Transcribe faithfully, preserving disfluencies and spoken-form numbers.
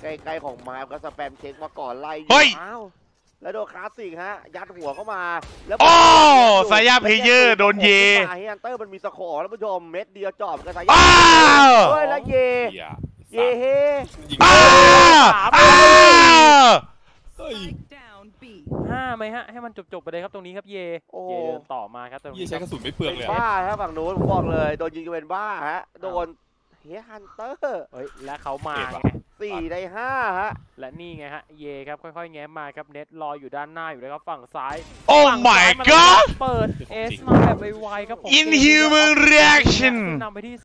ใกล้ๆของไม้ก็สแปมเช็คมาก่อนไล่เฮ้ยอ้าวแล้วโดนคลาสสิกฮะยัดหัวเข้ามาแล้วโอ้สายาเพเยอร์โดนเยเฮียนเตอร์มันมีสโคร์แล้วผู้ชมเม็ดเดียวจอบกับสายาอ้าวเฮ้ยแล้วเยเยเฮอ้าวอ้าวห้าไหมฮะให้มันจบๆไปเลยครับตรงนี้ครับเยเยเดินต่อมาครับตรงยี่นี้ใช้กระสุนไม่เปลืองเลยบ้าฮะฝั่งนู้นผมบอกเลยโดนยิงเป็นบ้าฮะโดนเฮียฮันเตอร์เฮ้ยและเขามาไงสี่ในห้าฮะและนี่ไงฮะเยครับค่อยๆแง้มมาครับเน็ตรออยู่ด้านหน้าอยู่เลยครับฝั่งซ้ายโอ้ my god เปิดเอสมาแบบไวๆครับผม Inhuman reaction นำไปที่